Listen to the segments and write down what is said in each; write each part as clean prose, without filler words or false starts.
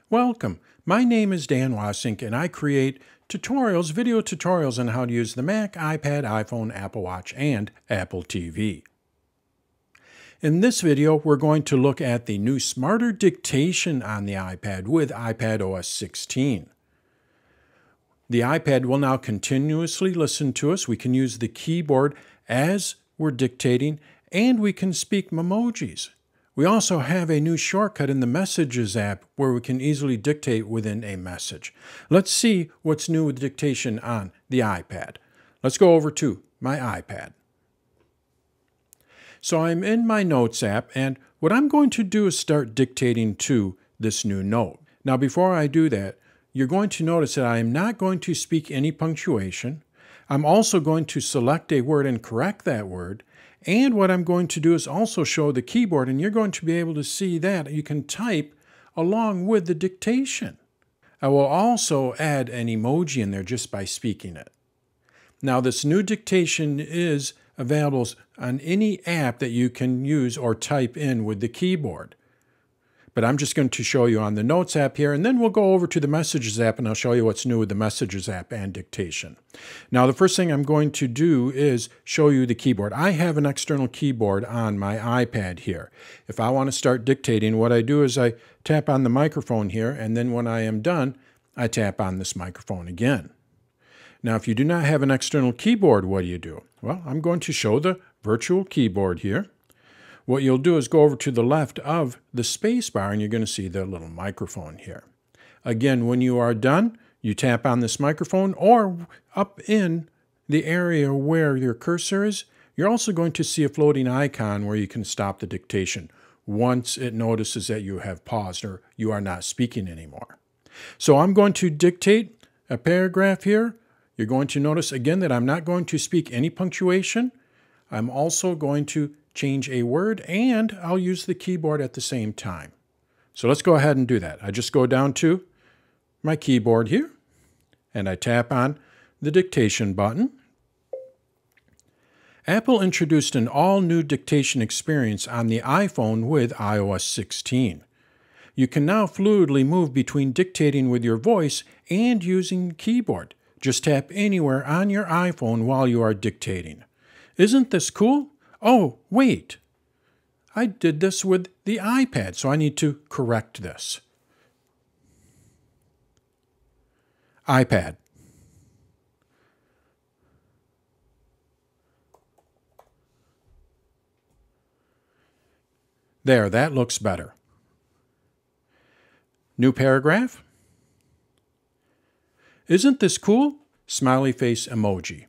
Welcome. My name is Dan Wasink and I create tutorials, video tutorials on how to use the Mac, iPad, iPhone, Apple Watch, and Apple TV. In this video, we're going to look at the new Smarter Dictation on the iPad with iPadOS 16. The iPad will now continuously listen to us. We can use the keyboard as we're dictating, and we can speak emojis. We also have a new shortcut in the Messages app where we can easily dictate within a message. Let's see what's new with dictation on the iPad. Let's go over to my iPad. So I'm in my Notes app, and what I'm going to do is start dictating to this new note. Now, before I do that, you're going to notice that I am not going to speak any punctuation. I'm also going to select a word and correct that word. And what I'm going to do is also show the keyboard, and you're going to be able to see that you can type along with the dictation. I will also add an emoji in there just by speaking it. Now, this new dictation is available on any app that you can use or type in with the keyboard. But I'm just going to show you on the Notes app here, and then we'll go over to the Messages app, and I'll show you what's new with the Messages app and dictation. Now, the first thing I'm going to do is show you the keyboard. I have an external keyboard on my iPad here. If I want to start dictating, what I do is I tap on the microphone here, and then when I am done, I tap on this microphone again. Now, if you do not have an external keyboard, what do you do? Well, I'm going to show the virtual keyboard here. What you'll do is go over to the left of the space bar, and you're going to see the little microphone here. Again, when you are done, you tap on this microphone, or up in the area where your cursor is, you're also going to see a floating icon where you can stop the dictation once it notices that you have paused or you are not speaking anymore. So I'm going to dictate a paragraph here. You're going to notice again that I'm not going to speak any punctuation. I'm also going to change a word, and I'll use the keyboard at the same time. So let's go ahead and do that. I just go down to my keyboard here, and I tap on the dictation button. Apple introduced an all-new dictation experience on the iPhone with iOS 16. You can now fluidly move between dictating with your voice and using the keyboard. Just tap anywhere on your iPhone while you are dictating. Isn't this cool? Oh, wait, I did this with the iPad, so I need to correct this. iPad. There, that looks better. New paragraph. Isn't this cool? Smiley face emoji.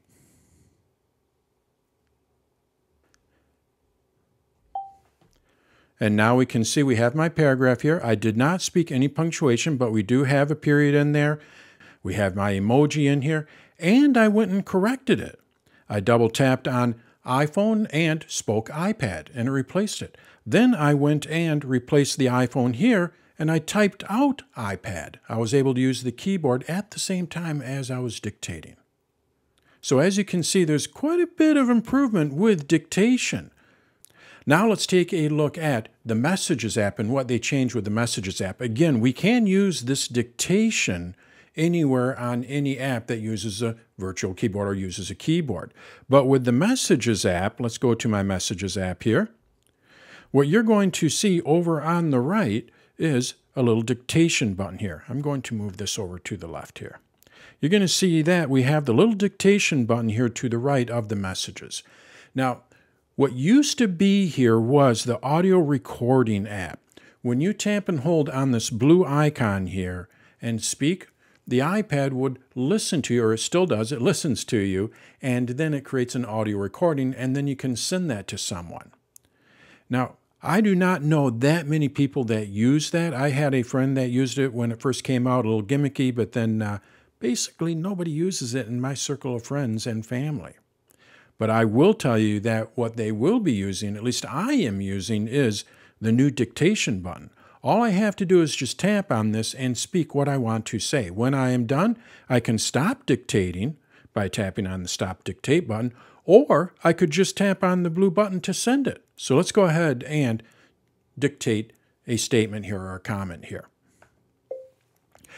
And now we can see we have my paragraph here. I did not speak any punctuation, but we do have a period in there. We have my emoji in here, and I went and corrected it. I double tapped on iPhone and spoke iPad, and it replaced it. Then I went and replaced the iPhone here, and I typed out iPad. I was able to use the keyboard at the same time as I was dictating. So as you can see, there's quite a bit of improvement with dictation. Now let's take a look at the Messages app and what they changed with the Messages app. Again, we can use this dictation anywhere on any app that uses a virtual keyboard or uses a keyboard. But with the Messages app, let's go to my Messages app here. What you're going to see over on the right is a little dictation button here. I'm going to move this over to the left here. You're going to see that we have the little dictation button here to the right of the Messages. Now, what used to be here was the audio recording app. When you tap and hold on this blue icon here and speak, the iPad would listen to you, or it still does, it listens to you, and then it creates an audio recording, and then you can send that to someone. Now, I do not know that many people that use that. I had a friend that used it when it first came out, a little gimmicky, but then basically nobody uses it in my circle of friends and family. But I will tell you that what they will be using, at least I am using, is the new dictation button. All I have to do is just tap on this and speak what I want to say. When I am done, I can stop dictating by tapping on the Stop Dictate button, or I could just tap on the blue button to send it. So let's go ahead and dictate a statement here or a comment here.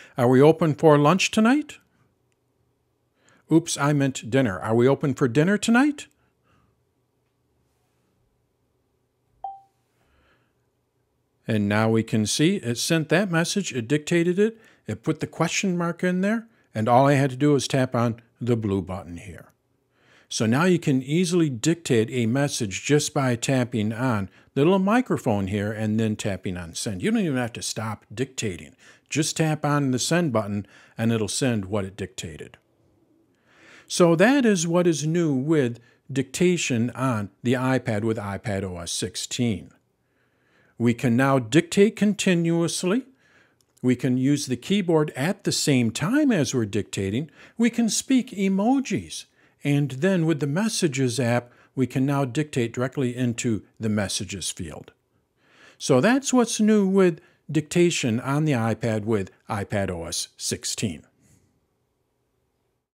Are we open for lunch tonight? Oops, I meant dinner. Are we open for dinner tonight? And now we can see it sent that message, it dictated it, it put the question mark in there, and all I had to do was tap on the blue button here. So now you can easily dictate a message just by tapping on the little microphone here and then tapping on send. You don't even have to stop dictating. Just tap on the send button and it'll send what it dictated. So that is what is new with dictation on the iPad with iPadOS 16. We can now dictate continuously. We can use the keyboard at the same time as we're dictating. We can speak emojis. And then with the Messages app, we can now dictate directly into the Messages field. So that's what's new with dictation on the iPad with iPadOS 16.